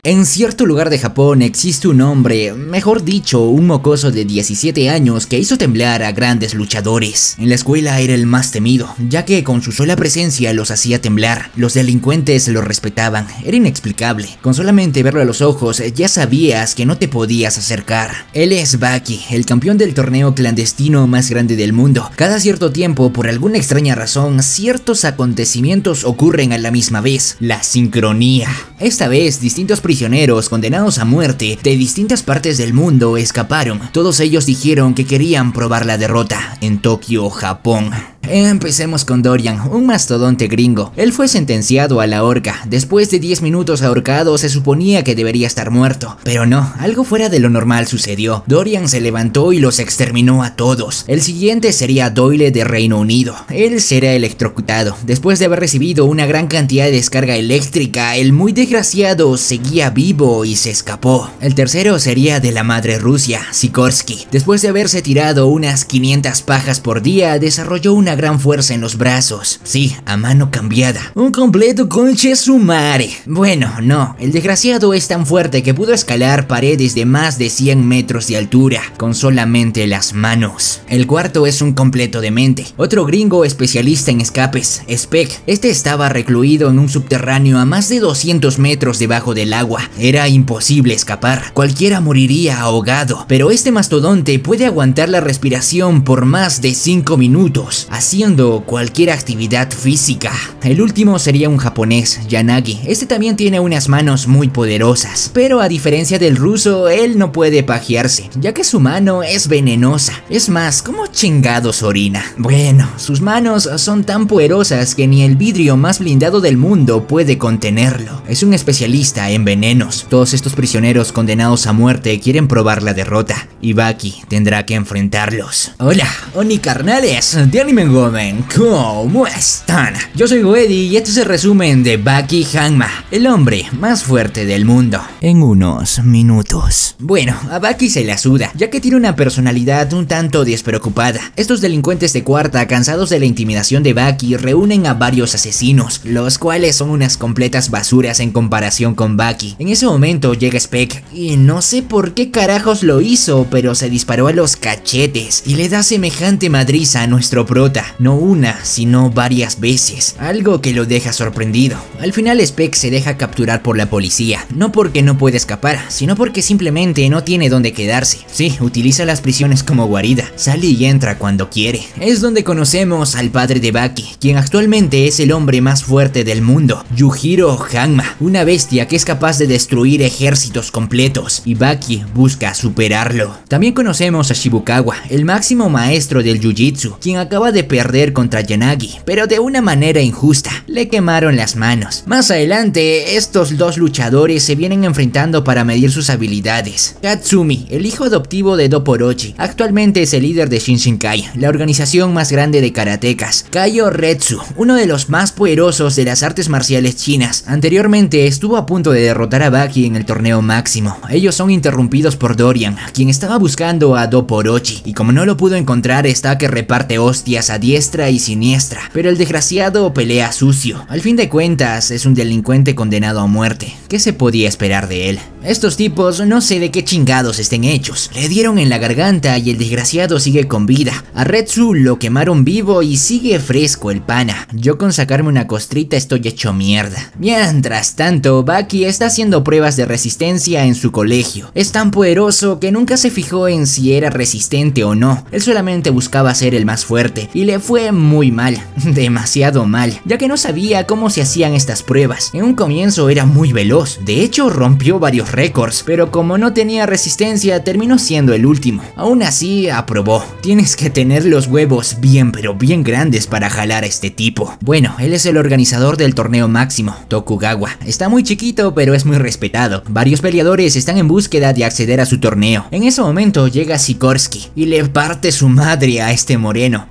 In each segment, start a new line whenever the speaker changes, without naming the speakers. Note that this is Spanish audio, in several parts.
En cierto lugar de Japón existe un hombre, mejor dicho, un mocoso de 17 años que hizo temblar a grandes luchadores. En la escuela era el más temido, ya que con su sola presencia los hacía temblar. Los delincuentes lo respetaban, era inexplicable. Con solamente verlo a los ojos ya sabías que no te podías acercar. Él es Baki, el campeón del torneo clandestino más grande del mundo. Cada cierto tiempo, por alguna extraña razón, ciertos acontecimientos ocurren a la misma vez. La sincronía. Esta vez, distintos prisioneros condenados a muerte de distintas partes del mundo escaparon. Todos ellos dijeron que querían probar la derrota en Tokio, Japón. Empecemos con Dorian, un mastodonte gringo. Él fue sentenciado a la horca. Después de 10 minutos ahorcado se suponía que debería estar muerto, pero no, algo fuera de lo normal sucedió. Dorian se levantó y los exterminó a todos. El siguiente sería Doyle de Reino Unido. Él será electrocutado. Después de haber recibido una gran cantidad de descarga eléctrica, el muy desgraciado seguía vivo y se escapó. El tercero sería de la madre Rusia, Sikorsky. Después de haberse tirado unas 500 pajas por día, desarrolló una gran fuerza en los brazos. Sí, a mano cambiada. Un completo conche su madre. Bueno, no, el desgraciado es tan fuerte que pudo escalar paredes de más de 100 metros de altura con solamente las manos. El cuarto es un completo demente. Otro gringo especialista en escapes, Speck. Este estaba recluido en un subterráneo a más de 200 metros debajo del agua. Era imposible escapar. Cualquiera moriría ahogado, pero este mastodonte puede aguantar la respiración por más de 5 minutos. Haciendo cualquier actividad física. El último sería un japonés, Yanagi. Este también tiene unas manos muy poderosas, pero a diferencia del ruso, él no puede pajearse, ya que su mano es venenosa. Es más, ¿cómo chingados orina? Bueno, sus manos son tan poderosas que ni el vidrio más blindado del mundo puede contenerlo. Es un especialista en venenos. Todos estos prisioneros condenados a muerte quieren probar la derrota, y Baki tendrá que enfrentarlos. Hola, Oni carnales de Anime Gomen, ¿cómo están? Yo soy Goedi y este es el resumen de Baki Hanma, el hombre más fuerte del mundo, en unos minutos. Bueno, a Baki se la suda, ya que tiene una personalidad un tanto despreocupada. Estos delincuentes de cuarta, cansados de la intimidación de Baki, reúnen a varios asesinos, los cuales son unas completas basuras en comparación con Baki. En ese momento llega Speck, y no sé por qué carajos lo hizo, pero se disparó a los cachetes, y le da semejante madriza a nuestro prota. No una, sino varias veces, algo que lo deja sorprendido. Al final Speck se deja capturar por la policía, no porque no puede escapar, sino porque simplemente no tiene dónde quedarse. Sí, utiliza las prisiones como guarida, sale y entra cuando quiere. Es donde conocemos al padre de Baki, quien actualmente es el hombre más fuerte del mundo, Yujiro Hanma, una bestia que es capaz de destruir ejércitos completos, y Baki busca superarlo. También conocemos a Shibukawa, el máximo maestro del Jiu-Jitsu, quien acaba de perder contra Yanagi, pero de una manera injusta. Le quemaron las manos. Más adelante, estos dos luchadores se vienen enfrentando para medir sus habilidades. Katsumi, el hijo adoptivo de Dopporochi, actualmente es el líder de Shinshinkai, la organización más grande de karatecas. Kaio Retsu, uno de los más poderosos de las artes marciales chinas. Anteriormente estuvo a punto de derrotar a Baki en el torneo máximo. Ellos son interrumpidos por Dorian, quien estaba buscando a Dopporochi, y como no lo pudo encontrar, está que reparte hostias a diestra y siniestra, pero el desgraciado pelea sucio. Al fin de cuentas es un delincuente condenado a muerte. ¿Qué se podía esperar de él? Estos tipos no sé de qué chingados estén hechos. Le dieron en la garganta y el desgraciado sigue con vida. A Retsu lo quemaron vivo y sigue fresco el pana. Yo con sacarme una costrita estoy hecho mierda. Mientras tanto, Baki está haciendo pruebas de resistencia en su colegio. Es tan poderoso que nunca se fijó en si era resistente o no. Él solamente buscaba ser el más fuerte y le fue muy mal, demasiado mal, ya que no sabía cómo se hacían estas pruebas. En un comienzo era muy veloz, de hecho rompió varios récords, pero como no tenía resistencia terminó siendo el último. Aún así aprobó. Tienes que tener los huevos bien pero bien grandes para jalar a este tipo. Bueno, él es el organizador del torneo máximo, Tokugawa. Está muy chiquito pero es muy respetado. Varios peleadores están en búsqueda de acceder a su torneo. En ese momento llega Sikorsky y le parte su madre a este moreno. No conforme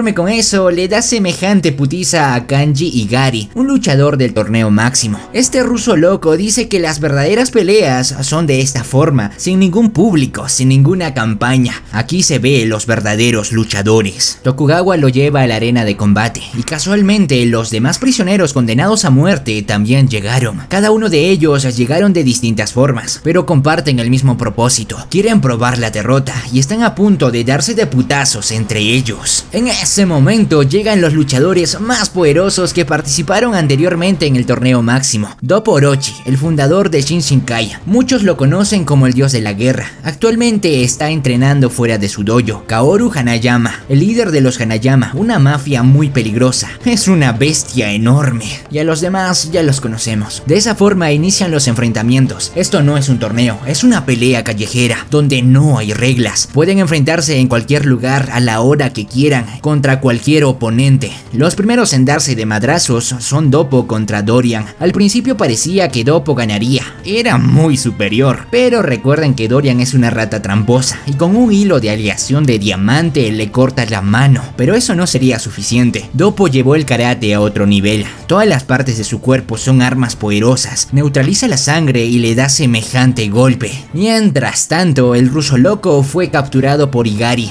conforme con eso, le da semejante putiza a Kanji Igari, un luchador del torneo máximo. Este ruso loco dice que las verdaderas peleas son de esta forma, sin ningún público, sin ninguna campaña. Aquí se ve los verdaderos luchadores. Tokugawa lo lleva a la arena de combate y casualmente los demás prisioneros condenados a muerte también llegaron. Cada uno de ellos llegaron de distintas formas, pero comparten el mismo propósito. Quieren probar la derrota y están a punto de darse de putazos entre ellos. En ese momento llegan los luchadores más poderosos que participaron anteriormente en el torneo máximo. Doppo Orochi, el fundador de Shinshinkai. Muchos lo conocen como el dios de la guerra. Actualmente está entrenando fuera de su dojo. Kaoru Hanayama, el líder de los Hanayama, una mafia muy peligrosa. Es una bestia enorme. Y a los demás ya los conocemos. De esa forma inician los enfrentamientos. Esto no es un torneo, es una pelea callejera, donde no hay reglas. Pueden enfrentarse en cualquier lugar a la hora que quieran, contra cualquier oponente. Los primeros en darse de madrazos son Doppo contra Dorian. Al principio parecía que Doppo ganaría, era muy superior, pero recuerden que Dorian es una rata tramposa y con un hilo de aleación de diamante le corta la mano, pero eso no sería suficiente. Doppo llevó el karate a otro nivel. Todas las partes de su cuerpo son armas poderosas, neutraliza la sangre y le da semejante golpe. Mientras tanto, el ruso loco fue capturado por Igari.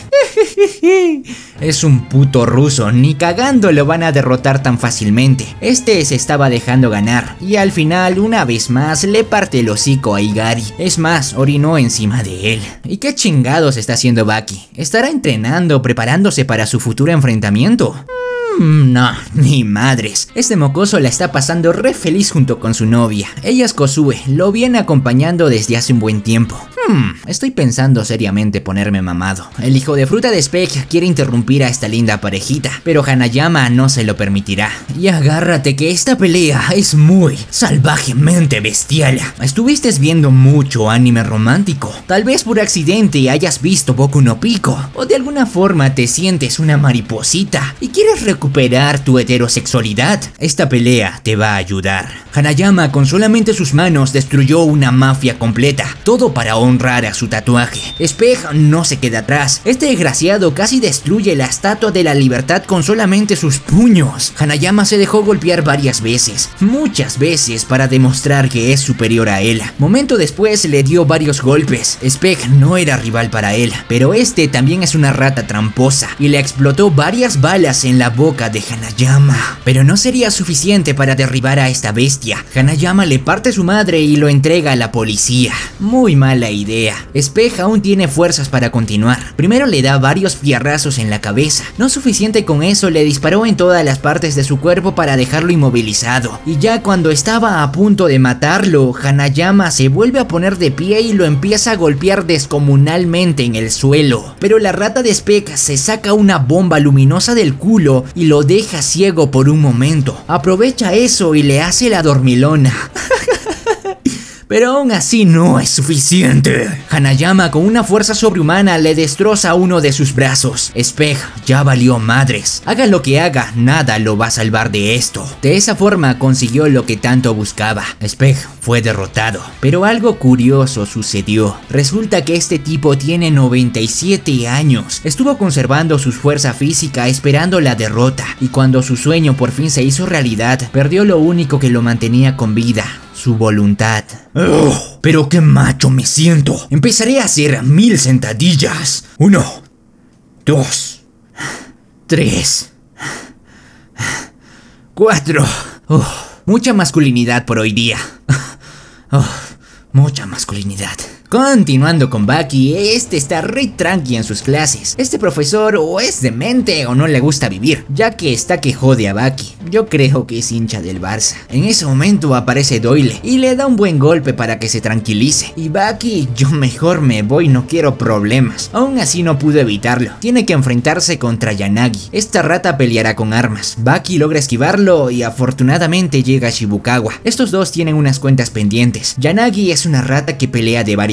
Es un puto ruso, ni cagando lo van a derrotar tan fácilmente. Este se estaba dejando ganar y al final una vez más le parte el hocico a Igari. Es más, orinó encima de él. ¿Y qué chingados está haciendo Baki? ¿Estará entrenando, preparándose para su futuro enfrentamiento? No, ni madres. Este mocoso la está pasando re feliz junto con su novia. Ella es Kozue, lo viene acompañando desde hace un buen tiempo. Estoy pensando seriamente ponerme mamado. El hijo de fruta de Speck quiere interrumpir a esta linda parejita, pero Hanayama no se lo permitirá. Y agárrate que esta pelea es muy salvajemente bestial. Estuviste viendo mucho anime romántico. Tal vez por accidente hayas visto Boku no Pico, o de alguna forma te sientes una mariposita y quieres recuperar tu heterosexualidad. Esta pelea te va a ayudar. Hanayama con solamente sus manos destruyó una mafia completa, todo para honrar a su tatuaje. Speck no se queda atrás. Este desgraciado casi destruye la estatua de la libertad con solamente sus puños. Hanayama se dejó golpear varias veces, muchas veces, para demostrar que es superior a él. Momento después le dio varios golpes. Speck no era rival para él, pero este también es una rata tramposa y le explotó varias balas en la boca de Hanayama. Pero no sería suficiente para derribar a esta bestia. Hanayama le parte su madre y lo entrega a la policía. Muy mala idea. Speck aún tiene fuerzas para continuar. Primero le da varios fierrazos en la cabeza. No suficiente con eso, le disparó en todas las partes de su cuerpo para dejarlo inmovilizado. Y ya cuando estaba a punto de matarlo, Hanayama se vuelve a poner de pie y lo empieza a golpear descomunalmente en el suelo. Pero la rata de Speck se saca una bomba luminosa del culo y lo deja ciego por un momento. Aprovecha eso y le hace la dormilona. Pero aún así no es suficiente. Hanayama con una fuerza sobrehumana le destroza uno de sus brazos. Speck ya valió madres. Haga lo que haga, nada lo va a salvar de esto. De esa forma consiguió lo que tanto buscaba. Speck fue derrotado. Pero algo curioso sucedió. Resulta que este tipo tiene 97 años. Estuvo conservando su fuerza física esperando la derrota. Y cuando su sueño por fin se hizo realidad, perdió lo único que lo mantenía con vida: su voluntad. Pero qué macho me siento. Empezaré a hacer 1000 sentadillas. 1, 2, 3, 4. Mucha masculinidad por hoy día. Mucha masculinidad. Continuando con Baki, este está re tranqui en sus clases. Este profesor o es demente o no le gusta vivir, ya que está que jode a Baki. Yo creo que es hincha del Barça. En ese momento aparece Doyle y le da un buen golpe para que se tranquilice. Y Baki: yo mejor me voy, no quiero problemas. Aún así no pudo evitarlo. Tiene que enfrentarse contra Yanagi. Esta rata peleará con armas. Baki logra esquivarlo y afortunadamente llega a Shibukawa. Estos dos tienen unas cuentas pendientes. Yanagi es una rata que pelea de varias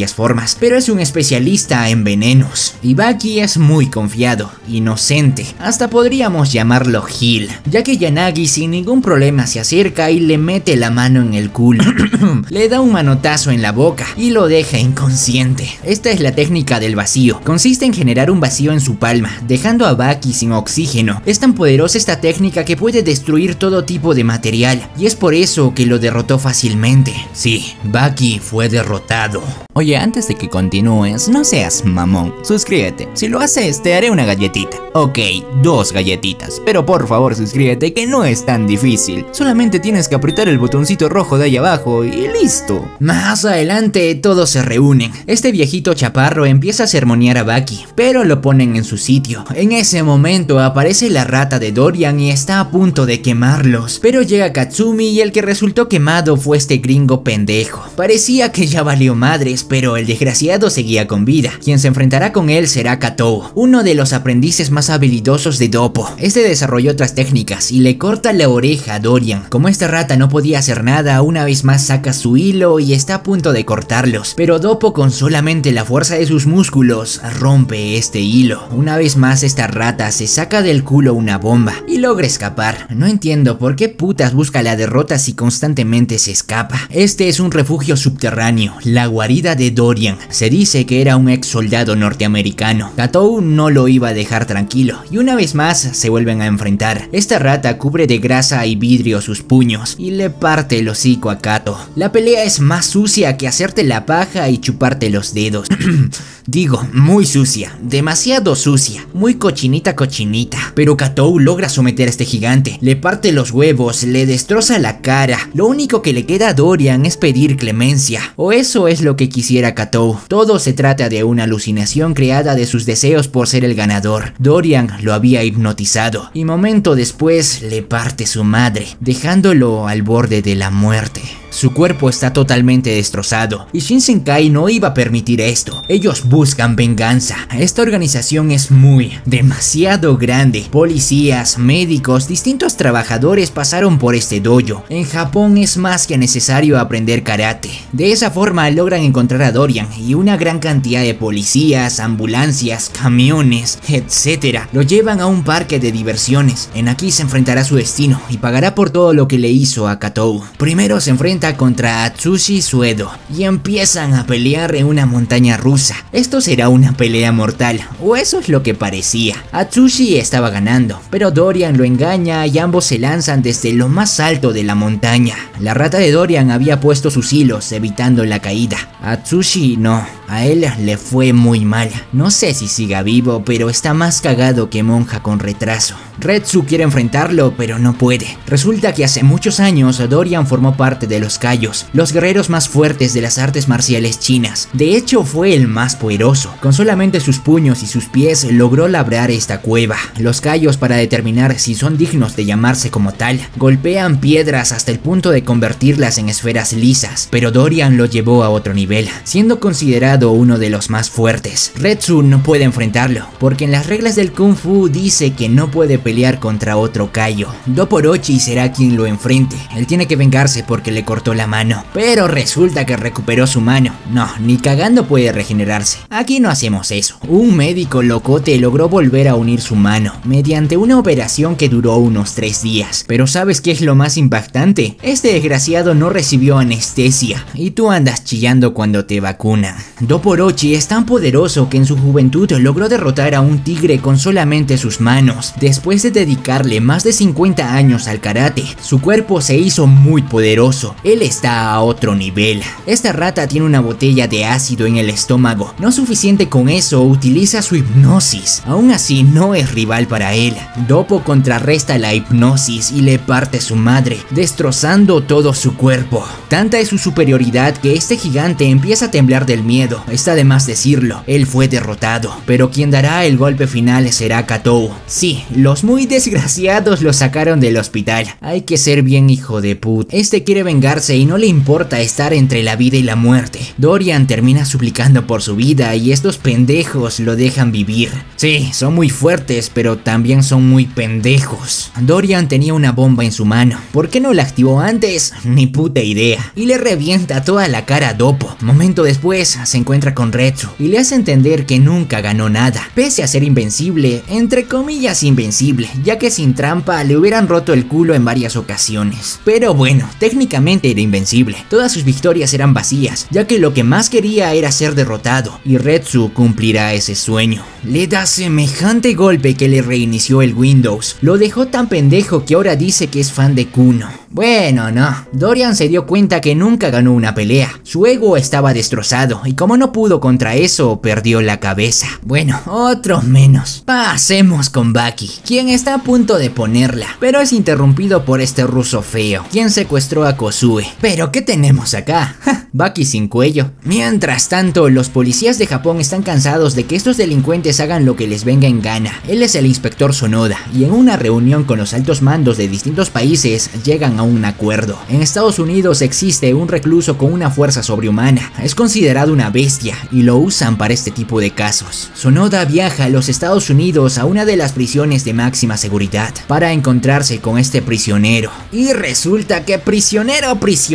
varias formas, pero es un especialista en venenos. Y Baki es muy confiado, inocente, hasta podríamos llamarlo Gil, ya que Yanagi sin ningún problema se acerca y le mete la mano en el culo, le da un manotazo en la boca y lo deja inconsciente. Esta es la técnica del vacío, consiste en generar un vacío en su palma, dejando a Baki sin oxígeno. Es tan poderosa esta técnica que puede destruir todo tipo de material, y es por eso que lo derrotó fácilmente. Sí, Baki fue derrotado.
Oye, antes de que continúes, no seas mamón, suscríbete. Si lo haces, te haré una galletita. Ok, 2 galletitas, pero por favor suscríbete, que no es tan difícil. Solamente tienes que apretar el botoncito rojo de ahí abajo y listo.
Más adelante todos se reúnen. Este viejito chaparro empieza a sermonear a Baki, pero lo ponen en su sitio. En ese momento aparece la rata de Dorian y está a punto de quemarlos, pero llega Katsumi y el que resultó quemado fue este gringo pendejo. Parecía que ya valió madres, pero el desgraciado seguía con vida. Quien se enfrentará con él será Katou, uno de los aprendices más habilidosos de Doppo. Este desarrolló otras técnicas y le corta la oreja a Dorian. Como esta rata no podía hacer nada, una vez más saca su hilo y está a punto de cortarlos, pero Doppo con solamente la fuerza de sus músculos rompe este hilo. Una vez más esta rata se saca del culo una bomba y logra escapar. No entiendo por qué putas busca la derrota si constantemente se escapa. Este es un refugio subterráneo, la guarida de Dorian. Se dice que era un ex soldado norteamericano. Katou no lo iba a dejar tranquilo y una vez más se vuelven a enfrentar. Esta rata cubre de grasa y vidrio sus puños y le parte el hocico a Kato. La pelea es más sucia que hacerte la paja y chuparte los dedos. Digo, muy sucia, demasiado sucia, muy cochinita. Pero Katou logra someter a este gigante, le parte los huevos, le destroza la cara. Lo único que le queda a Dorian es pedir clemencia, o eso es lo que quisiera Katou. Todo se trata de una alucinación creada de sus deseos por ser el ganador. Dorian lo había hipnotizado y momento después le parte su madre, dejándolo al borde de la muerte. Su cuerpo está totalmente destrozado y Shinsenkai no iba a permitir esto. Ellos buscan venganza. Esta organización es demasiado grande. Policías, médicos, distintos trabajadores pasaron por este dojo. En Japón es más que necesario aprender karate. De esa forma logran encontrar a Dorian y una gran cantidad de policías, ambulancias, camiones, etc. Lo llevan a un parque de diversiones. En aquí se enfrentará a su destino y pagará por todo lo que le hizo a Katou. Primero se enfrenta contra Atsushi Suedo y empiezan a pelear en una montaña rusa. Esto será una pelea mortal, o eso es lo que parecía. Atsushi estaba ganando, pero Dorian lo engaña y ambos se lanzan desde lo más alto de la montaña. La rata de Dorian había puesto sus hilos evitando la caída. Atsushi no, a él le fue muy mal. No sé si siga vivo, pero está más cagado que monja con retraso. Retsu quiere enfrentarlo, pero no puede. Resulta que hace muchos años Dorian formó parte de los Kaijos, los guerreros más fuertes de las artes marciales chinas. De hecho fue el más poderoso. Con solamente sus puños y sus pies logró labrar esta cueva. Los Kaijos, para determinar si son dignos de llamarse como tal, golpean piedras hasta el punto de convertirlas en esferas lisas, pero Dorian lo llevó a otro nivel, siendo considerado uno de los más fuertes. Retsu no puede enfrentarlo, porque en las reglas del Kung Fu dice que no puede pelear contra otro Kaijo. Dopporochi será quien lo enfrente. Él tiene que vengarse porque le cortó la mano, pero resulta que recuperó su mano. No, ni cagando puede regenerarse. Aquí no hacemos eso. Un médico locote logró volver a unir su mano mediante una operación que duró unos 3 días. Pero ¿sabes qué es lo más impactante? Este desgraciado no recibió anestesia y tú andas chillando cuando te vacunan. Dopporochi es tan poderoso que en su juventud logró derrotar a un tigre con solamente sus manos. Después de dedicarle más de 50 años al karate, su cuerpo se hizo muy poderoso. Él está a otro nivel. Esta rata tiene una botella de ácido en el estómago. No suficiente con eso, utiliza su hipnosis. Aún así no es rival para él. Doppo contrarresta la hipnosis y le parte su madre, destrozando todo su cuerpo. Tanta es su superioridad que este gigante empieza a temblar del miedo. Está de más decirlo, él fue derrotado, pero quien dará el golpe final será Katou. Sí, los muy desgraciados lo sacaron del hospital. Hay que ser bien hijo de puta. Este quiere vengarse y no le importa estar entre la vida y la muerte. Dorian termina suplicando por su vida y estos pendejos lo dejan vivir. Sí, son muy fuertes, pero también son muy pendejos. Dorian tenía una bomba en su mano. ¿Por qué no la activó antes? Ni puta idea. Y le revienta toda la cara a Doppo. Momento después se encuentra encuentra con Retsu y le hace entender que nunca ganó nada, pese a ser invencible, entre comillas invencible, ya que sin trampa le hubieran roto el culo en varias ocasiones. Pero bueno, técnicamente era invencible, todas sus victorias eran vacías, ya que lo que más quería era ser derrotado, y Retsu cumplirá ese sueño. Le da semejante golpe que le reinició el Windows, lo dejó tan pendejo que ahora dice que es fan de Kuno. Bueno, no, Dorian se dio cuenta que nunca ganó una pelea, su ego estaba destrozado y como no pudo contra eso, perdió la cabeza. Bueno, otro menos. Pasemos con Baki, quien está a punto de ponerla, pero es interrumpido por este ruso feo, quien secuestró a Kozue. Pero ¿qué tenemos acá? Baki sin cuello. Mientras tanto, los policías de Japón están cansados de que estos delincuentes hagan lo que les venga en gana. Él es el inspector Sonoda, y en una reunión con los altos mandos de distintos países, llegan a un acuerdo. En Estados Unidos existe un recluso con una fuerza sobrehumana, es considerado una bestia, y lo usan para este tipo de casos. Sonoda viaja a los Estados Unidos a una de las prisiones de máxima seguridad, para encontrarse con este prisionero. Y resulta que prisionero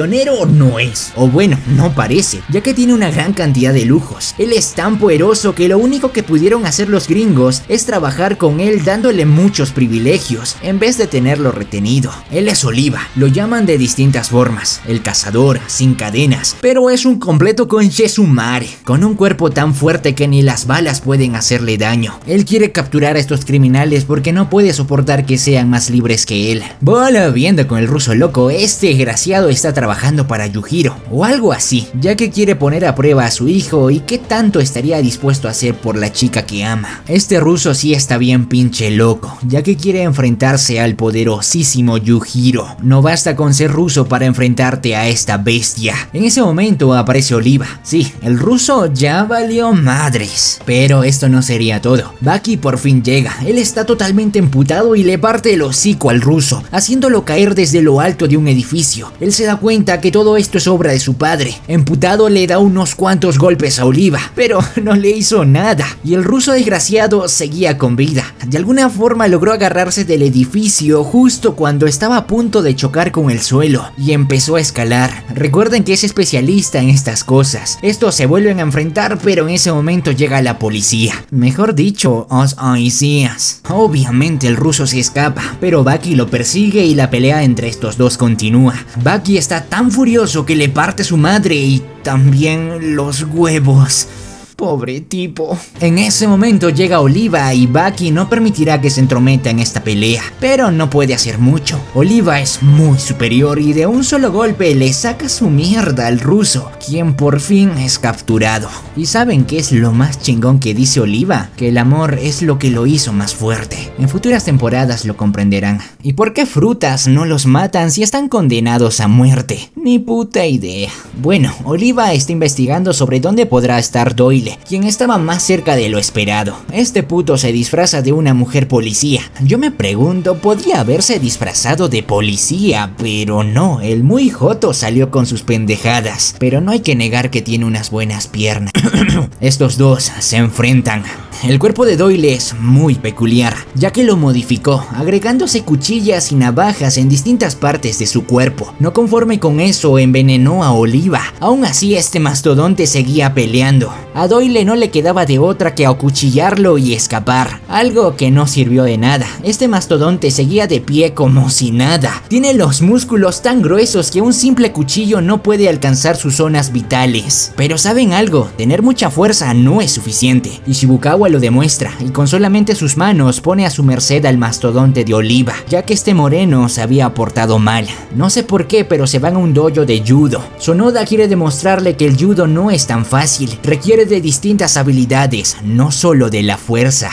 no es, o bueno, no parece, ya que tiene una gran cantidad de lujos. Él es tan poderoso que lo único que pudieron hacer los gringos es trabajar con él dándole muchos privilegios, en vez de tenerlo retenido. Él es Oliva, lo llaman de distintas formas, el cazador, sin cadenas, pero es un completo conchesumare, con un cuerpo tan fuerte que ni las balas pueden hacerle daño. Él quiere capturar a estos criminales porque no puede soportar que sean más libres que él. Volviendo con el ruso loco, este desgraciado está trabajando para Yujiro, o algo así, ya que quiere poner a prueba a su hijo y qué tanto estaría dispuesto a hacer por la chica que ama. Este ruso sí está bien pinche loco, ya que quiere enfrentarse al poderosísimo Yujiro. No basta con ser ruso para enfrentarte a esta bestia. En ese momento aparece Oliva. Sí, el ruso ya valió madres. Pero esto no sería todo. Baki por fin llega. Él está totalmente emputado y le parte el hocico al ruso, haciéndolo caer desde lo alto de un edificio. Él se da cuenta que todo esto es obra de su padre. Emputado le da unos cuantos golpes a Oliva, pero no le hizo nada. Y el ruso desgraciado seguía con vida. De alguna forma logró agarrarse del edificio justo cuando estaba a punto de chocar con el suelo y empezó a escalar. Recuerden que es especialista en estas cosas. Estos se vuelven a enfrentar, pero en ese momento llega la policía. Mejor dicho, os oicías. Obviamente el ruso se escapa, pero Baki lo persigue y la pelea entre estos dos continúa. Baki está tan furioso que le parte su madre y también los huevos. Pobre tipo. En ese momento llega Oliva y Baki no permitirá que se entrometa en esta pelea, pero no puede hacer mucho. Oliva es muy superior y de un solo golpe le saca su mierda al ruso, quien por fin es capturado. ¿Y saben qué es lo más chingón que dice Oliva? Que el amor es lo que lo hizo más fuerte. En futuras temporadas lo comprenderán. ¿Y por qué frutas no los matan si están condenados a muerte? Ni puta idea. Bueno, Oliva está investigando sobre dónde podrá estar Doyle, quien estaba más cerca de lo esperado. Este puto se disfraza de una mujer policía. Yo me pregunto, podría haberse disfrazado de policía, pero no, el muy joto salió con sus pendejadas. Pero no hay que negar que tiene unas buenas piernas. Estos dos se enfrentan. El cuerpo de Doyle es muy peculiar, ya que lo modificó, agregándose cuchillas y navajas en distintas partes de su cuerpo. No conforme con eso, envenenó a Oliva. Aún así, este mastodonte seguía peleando. A Doyle no le quedaba de otra que acuchillarlo y escapar, algo que no sirvió de nada. Este mastodonte seguía de pie como si nada. Tiene los músculos tan gruesos que un simple cuchillo no puede alcanzar sus zonas vitales. Pero ¿saben algo? Tener mucha fuerza no es suficiente, y Shibukawa lo demuestra, y con solamente sus manos pone a su merced al mastodonte de Oliva, ya que este moreno se había portado mal. No sé por qué, pero se van a un dojo de judo. Sonoda quiere demostrarle que el judo no es tan fácil, requiere de distintas habilidades, no solo de la fuerza.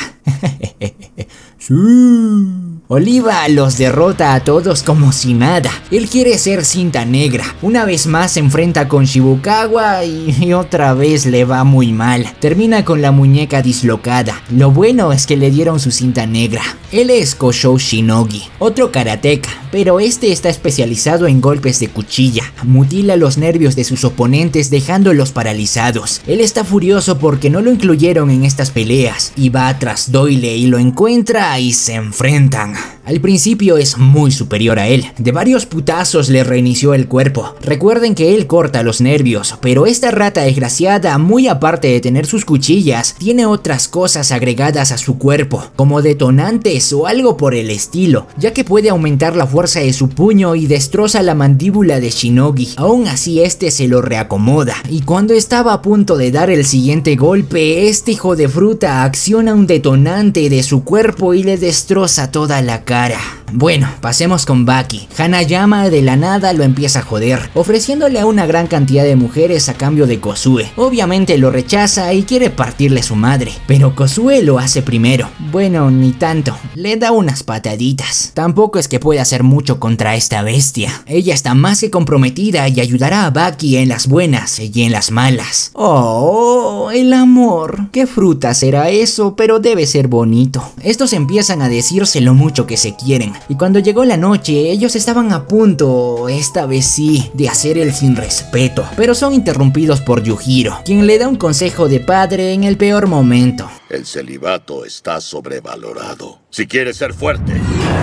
Sí. Oliva los derrota a todos como si nada. Él quiere ser cinta negra. Una vez más se enfrenta con Shibukawa y otra vez le va muy mal. Termina con la muñeca dislocada. Lo bueno es que le dieron su cinta negra. Él es Koshou Shinogi, otro karateka, pero este está especializado en golpes de cuchilla. Mutila los nervios de sus oponentes dejándolos paralizados. Él está furioso porque no lo incluyeron en estas peleas y va tras Doyle y lo encuentra y se enfrentan. Al principio es muy superior a él, de varios putazos le reinició el cuerpo. Recuerden que él corta los nervios, pero esta rata desgraciada, muy aparte de tener sus cuchillas, tiene otras cosas agregadas a su cuerpo, como detonantes o algo por el estilo, ya que puede aumentar la fuerza de su puño y destroza la mandíbula de Shinogi. Aún así este se lo reacomoda, y cuando estaba a punto de dar el siguiente golpe, este hijo de fruta acciona un detonante de su cuerpo y le destroza toda la cara. Bueno, pasemos con Baki. Hanayama de la nada lo empieza a joder, ofreciéndole a una gran cantidad de mujeres a cambio de Kozue. Obviamente lo rechaza y quiere partirle su madre, pero Kozue lo hace primero. Bueno, ni tanto, le da unas pataditas. Tampoco es que pueda hacer mucho contra esta bestia. Ella está más que comprometida y ayudará a Baki en las buenas y en las malas. Oh, el amor. ¿Qué fruta será eso? Pero debe ser bonito. Estos empiezan a decirse lo mucho que se quieren. Y cuando llegó la noche, ellos estaban a punto, esta vez sí, de hacer el sin respeto, pero son interrumpidos por Yujiro, quien le da un consejo de padre en el peor momento.
El celibato está sobrevalorado. Si quieres ser fuerte,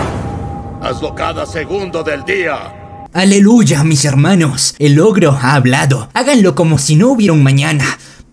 hazlo cada segundo del día.
Aleluya, mis hermanos, el ogro ha hablado. Háganlo como si no hubiera un mañana.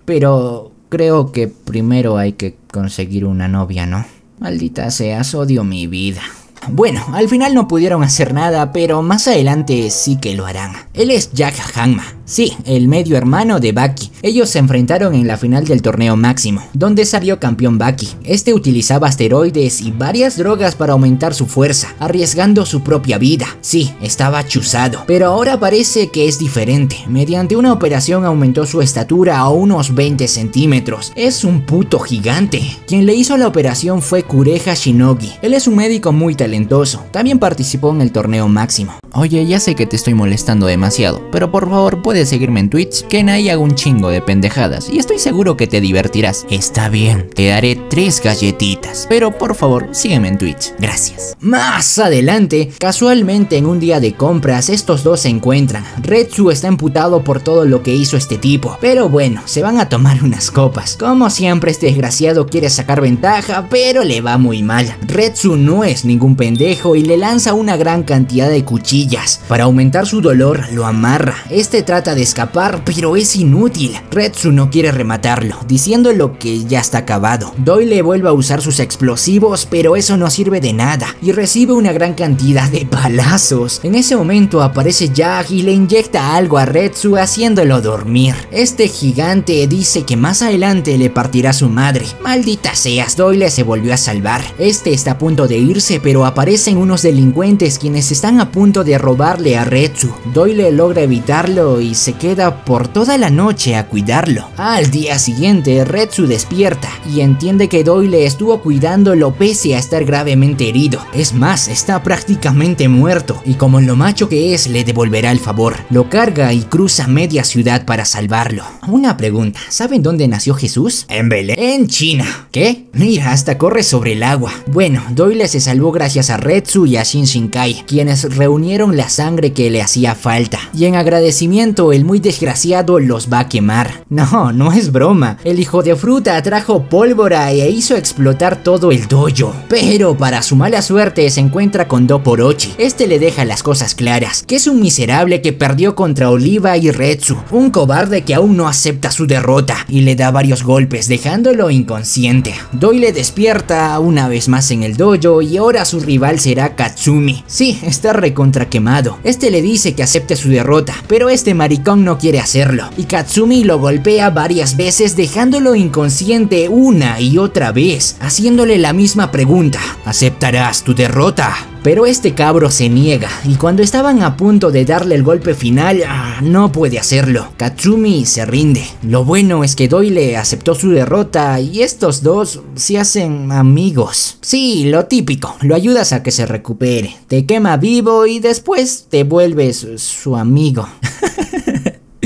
Pero creo que primero hay que conseguir una novia, ¿no? Maldita seas, odio mi vida. Bueno, al final no pudieron hacer nada, pero más adelante sí que lo harán. Él es Jack Hanma, sí, el medio hermano de Baki. Ellos se enfrentaron en la final del torneo máximo, donde salió campeón Baki. Este utilizaba asteroides y varias drogas para aumentar su fuerza, arriesgando su propia vida. Sí, estaba chuzado, pero ahora parece que es diferente. Mediante una operación aumentó su estatura a unos 20 centímetros. Es un puto gigante. Quien le hizo la operación fue Kureha Shinogi. Él es un médico muy talentoso. También participó en el torneo máximo.
Oye, ya sé que te estoy molestando demasiado, pero por favor puedes seguirme en Twitch, que en ahí hago un chingo de pendejadas y estoy seguro que te divertirás. Está bien, te daré 3 galletitas, pero por favor sígueme en Twitch, gracias.
Más adelante, casualmente en un día de compras, estos dos se encuentran. Retsu está emputado por todo lo que hizo este tipo, pero bueno, se van a tomar unas copas. Como siempre, este desgraciado quiere sacar ventaja, pero le va muy mal. Retsu no es ningún pendejo y le lanza una gran cantidad de cuchillas. Para aumentar su dolor, lo amarra. Este trata de escapar, pero es inútil. Retsu no quiere rematarlo, diciéndolo que ya está acabado. Doyle vuelve a usar sus explosivos, pero eso no sirve de nada, y recibe una gran cantidad de balazos. En ese momento aparece Jack y le inyecta algo a Retsu, haciéndolo dormir. Este gigante dice que más adelante le partirá su madre. Maldita seas, Doyle se volvió a salvar. Este está a punto de irse, pero aparecen unos delincuentes quienes están a punto de robarle a Retsu. Doyle logra evitarlo y se queda por toda la noche a cuidarlo. Al día siguiente, Retsu despierta y entiende que Doyle estuvo cuidándolo pese a estar gravemente herido. Es más, está prácticamente muerto y como lo macho que es, le devolverá el favor. Lo carga y cruza media ciudad para salvarlo. Una pregunta, ¿saben dónde nació Jesús? En Belén, en China. ¿Qué? Mira, hasta corre sobre el agua. Bueno, Doyle se salvó gracias a Retsu y a Shin Shinkai, quienes reunieron la sangre que le hacía falta, y en agradecimiento el muy desgraciado los va a quemar. No, no es broma, el hijo de fruta trajo pólvora e hizo explotar todo el dojo. Pero para su mala suerte se encuentra con Do Orochi. Este le deja las cosas claras, que es un miserable que perdió contra Oliva y Retsu, un cobarde que aún no acepta su derrota, y le da varios golpes dejándolo inconsciente. Doyle despierta una vez más en el dojo y ahora su rival será Katsumi. Sí, está recontra quemado. Este le dice que acepte su derrota, pero este maricón no quiere hacerlo, y Katsumi lo golpea varias veces dejándolo inconsciente una y otra vez, haciéndole la misma pregunta: ¿aceptarás tu derrota? Pero este cabro se niega, y cuando estaban a punto de darle el golpe final, no puede hacerlo. Katsumi se rinde. Lo bueno es que Doyle aceptó su derrota y estos dos se hacen amigos. Sí, lo típico, lo ayudas a que se recupere, te quema vivo y después te vuelves su amigo.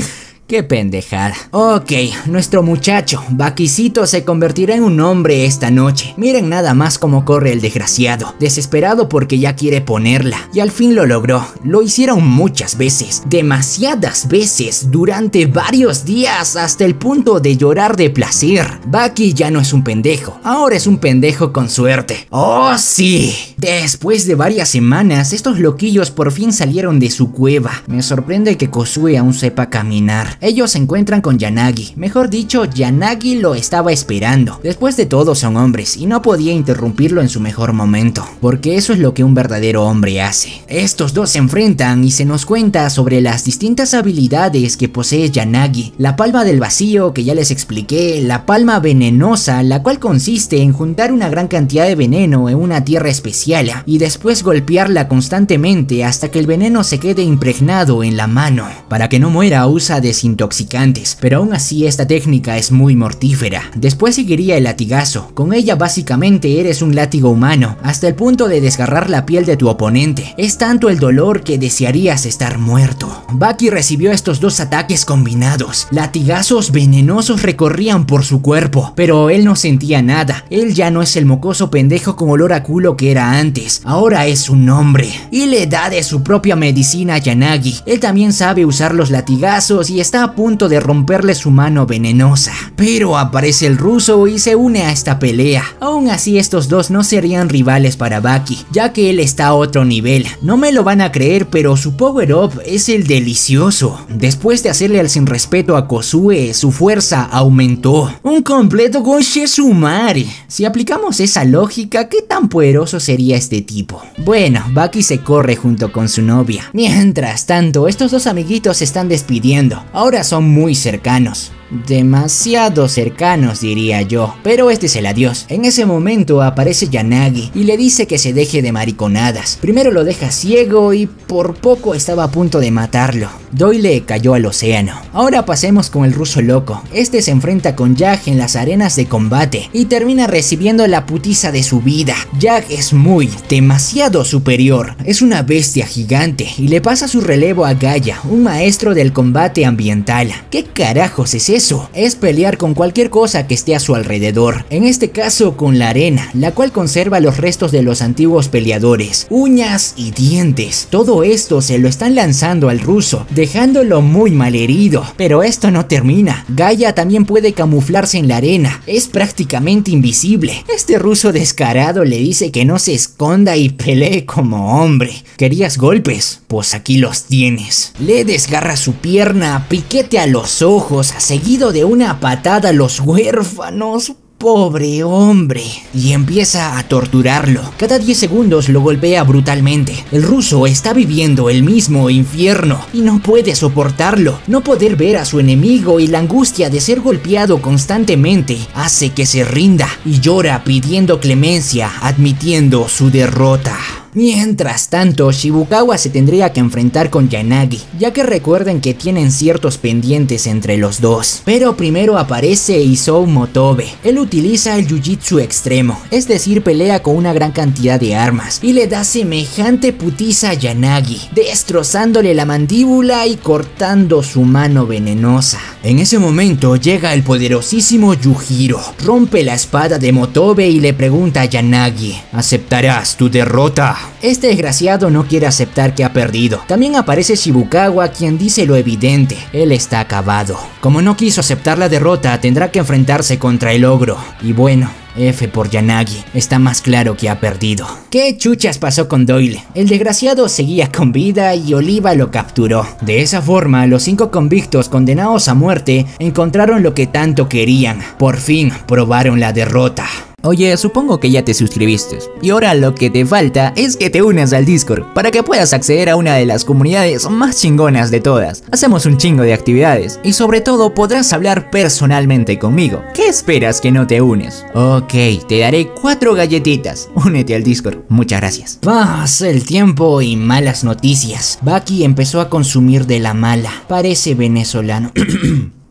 Qué pendejada. Ok, nuestro muchacho, Bakicito, se convertirá en un hombre esta noche. Miren nada más cómo corre el desgraciado, desesperado porque ya quiere ponerla. Y al fin lo logró. Lo hicieron muchas veces, demasiadas veces, durante varios días, hasta el punto de llorar de placer. Baki ya no es un pendejo, ahora es un pendejo con suerte. ¡Oh sí! Después de varias semanas, estos loquillos por fin salieron de su cueva. Me sorprende que Kozue aún sepa caminar. Ellos se encuentran con Yanagi, mejor dicho, Yanagi lo estaba esperando. Después de todo son hombres y no podía interrumpirlo en su mejor momento, porque eso es lo que un verdadero hombre hace. Estos dos se enfrentan y se nos cuenta sobre las distintas habilidades que posee Yanagi. La palma del vacío, que ya les expliqué, la palma venenosa, la cual consiste en juntar una gran cantidad de veneno en una tierra especial y después golpearla constantemente hasta que el veneno se quede impregnado en la mano. Para que no muera usa desintoxicantes, pero aún así esta técnica es muy mortífera. Después seguiría el latigazo. Con ella básicamente eres un látigo humano, hasta el punto de desgarrar la piel de tu oponente. Es tanto el dolor que desearías estar muerto. Baki recibió estos dos ataques combinados. Latigazos venenosos recorrían por su cuerpo, pero él no sentía nada. Él ya no es el mocoso pendejo con olor a culo que era antes. Ahora es un hombre y le da de su propia medicina a Yanagi. Él también sabe usar los latigazos y está a punto de romperle su mano venenosa. Pero aparece el ruso y se une a esta pelea. Aún así estos dos no serían rivales para Baki, ya que él está a otro nivel. No me lo van a creer, pero su power up es el delicioso. Después de hacerle el sin respeto a Kozue, su fuerza aumentó. Un completo Goshesumare. Si aplicamos esa lógica, ¿qué tan poderoso sería este tipo? Bueno, Baki se corre junto con su novia. Mientras tanto, estos dos amiguitos se están despidiendo. Ahora son muy cercanos. Demasiado cercanos, diría yo, pero este es el adiós. En ese momento aparece Yanagi y le dice que se deje de mariconadas. Primero lo deja ciego y por poco estaba a punto de matarlo. Doyle cayó al océano. Ahora pasemos con el ruso loco. Este se enfrenta con Jack en las arenas de combate y termina recibiendo la putiza de su vida. Jack es demasiado superior. Es una bestia gigante y le pasa su relevo a Gaia, un maestro del combate ambiental. ¿Qué carajos es eso? Es pelear con cualquier cosa que esté a su alrededor, en este caso con la arena, la cual conserva los restos de los antiguos peleadores, uñas y dientes. Todo esto se lo están lanzando al ruso, dejándolo muy malherido. Pero esto no termina. Gaia también puede camuflarse en la arena, es prácticamente invisible. Este ruso descarado le dice que no se esconda y pelee como hombre. ¿Querías golpes? Pues aquí los tienes. Le desgarra su pierna, piquete a los ojos, seguido de una patada a los huérfanos. Pobre hombre. Y empieza a torturarlo. Cada 10 segundos lo golpea brutalmente. El ruso está viviendo el mismo infierno y no puede soportarlo. No poder ver a su enemigo y la angustia de ser golpeado constantemente hace que se rinda y llora pidiendo clemencia, admitiendo su derrota. Mientras tanto, Shibukawa se tendría que enfrentar con Yanagi, ya que recuerden que tienen ciertos pendientes entre los dos. Pero primero aparece Isou Motobe. Él utiliza el Jiu-Jitsu extremo, es decir, pelea con una gran cantidad de armas, y le da semejante putiza a Yanagi, destrozándole la mandíbula y cortando su mano venenosa. En ese momento llega el poderosísimo Yujiro, rompe la espada de Motobe y le pregunta a Yanagi: ¿aceptarás tu derrota? Este desgraciado no quiere aceptar que ha perdido. También aparece Shibukawa, quien dice lo evidente: él está acabado. Como no quiso aceptar la derrota, tendrá que enfrentarse contra el ogro. Y bueno, F por Yanagi, está más claro que ha perdido. ¿Qué chuchas pasó con Doyle? El desgraciado seguía con vida y Oliva lo capturó. De esa forma, los 5 convictos condenados a muerte encontraron lo que tanto querían. Por fin probaron la derrota.
Oye, supongo que ya te suscribiste, y ahora lo que te falta es que te unas al Discord, para que puedas acceder a una de las comunidades más chingonas de todas. Hacemos un chingo de actividades, y sobre todo podrás hablar personalmente conmigo. ¿Qué esperas que no te unes? Ok, te daré 4 galletitas. Únete al Discord, muchas gracias.
Pasa el tiempo y malas noticias. Baki empezó a consumir de la mala. Parece venezolano.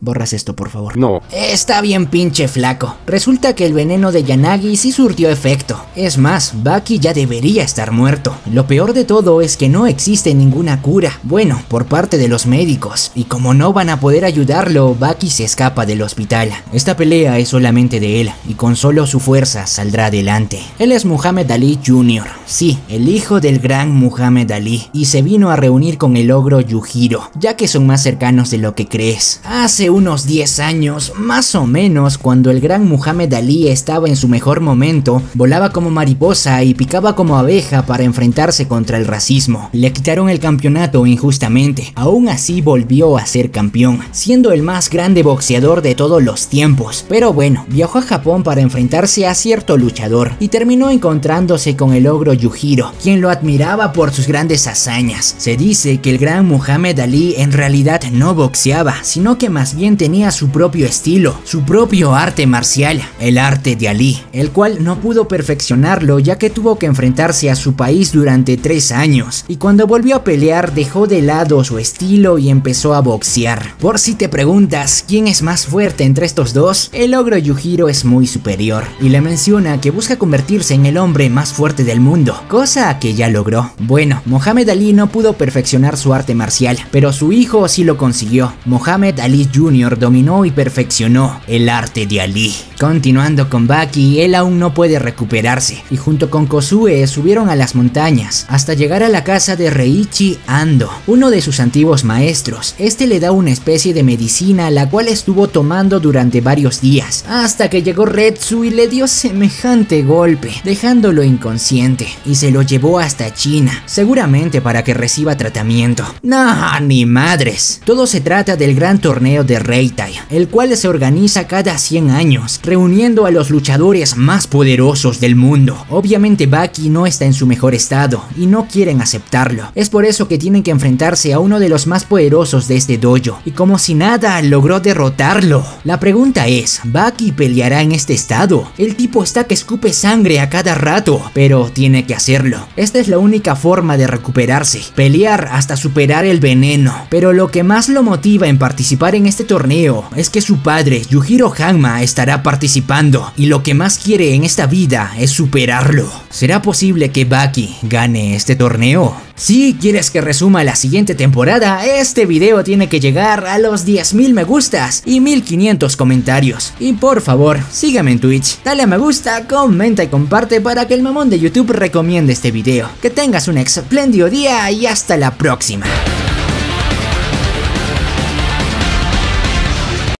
borras esto por favor.
No.
Está bien pinche flaco. Resulta que el veneno de Yanagi sí surtió efecto. Es más, Baki ya debería estar muerto. Lo peor de todo es que no existe ninguna cura. Bueno, por parte de los médicos. Y como no van a poder ayudarlo, Baki se escapa del hospital. Esta pelea es solamente de él, y con solo su fuerza saldrá adelante. Él es Muhammad Ali Jr. Sí, el hijo del gran Muhammad Ali. Y se vino a reunir con el ogro Yujiro, ya que son más cercanos de lo que crees. Hace unos 10 años, más o menos, cuando el gran Muhammad Ali estaba en su mejor momento, volaba como mariposa y picaba como abeja para enfrentarse contra el racismo. Le quitaron el campeonato injustamente. Aún así volvió a ser campeón, siendo el más grande boxeador de todos los tiempos. Pero bueno, viajó a Japón para enfrentarse a cierto luchador y terminó encontrándose con el ogro Yujiro, quien lo admiraba por sus grandes hazañas. Se dice que el gran Muhammad Ali en realidad no boxeaba, sino que más bien tenía su propio estilo, su propio arte marcial, el arte de Ali, el cual no pudo perfeccionarlo ya que tuvo que enfrentarse a su país durante 3 años, y cuando volvió a pelear dejó de lado su estilo y empezó a boxear. Por si te preguntas quién es más fuerte entre estos dos, el ogro Yujiro es muy superior, y le menciona que busca convertirse en el hombre más fuerte del mundo, cosa que ya logró. Bueno, Muhammad Ali no pudo perfeccionar su arte marcial, pero su hijo sí lo consiguió. Muhammad Ali Jr. dominó y perfeccionó el arte de Ali. Continuando con Baki, él aún no puede recuperarse, y junto con Kosuke subieron a las montañas hasta llegar a la casa de Reichi Ando, uno de sus antiguos maestros. Este le da una especie de medicina la cual estuvo tomando durante varios días, hasta que llegó Retsu y le dio semejante golpe, dejándolo inconsciente, y se lo llevó hasta China, seguramente para que reciba tratamiento. No, ni madres. Todo se trata del gran torneo de Reitai, el cual se organiza cada 100 años, reuniendo a los luchadores más poderosos del mundo. Obviamente Baki no está en su mejor estado y no quieren aceptarlo. Es por eso que tienen que enfrentarse a uno de los más poderosos de este dojo, y como si nada logró derrotarlo. La pregunta es, ¿Baki peleará en este estado? El tipo está que escupe sangre a cada rato, pero tiene que hacerlo. Esta es la única forma de recuperarse, pelear hasta superar el veneno. Pero lo que más lo motiva en participar en este torneo es que su padre, Yujiro Hanma, estará participando, y lo que más quiere en esta vida es superarlo. ¿Será posible que Baki gane este torneo? Si quieres que resuma la siguiente temporada, este video tiene que llegar a los 10.000 me gustas y 1500 comentarios. Y por favor, sígueme en Twitch, dale a me gusta, comenta y comparte para que el mamón de YouTube recomiende este video. Que tengas un espléndido día y hasta la próxima.